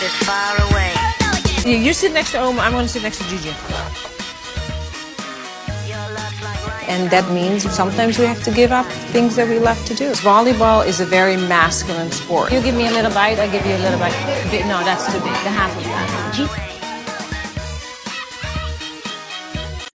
is far away. You sit next to Oma, I'm going to sit next to Gigi. And that means sometimes we have to give up things that we love to do. Volleyball is a very masculine sport. You give me a little bite, I give you a little bite. No, that's too big. The half of that.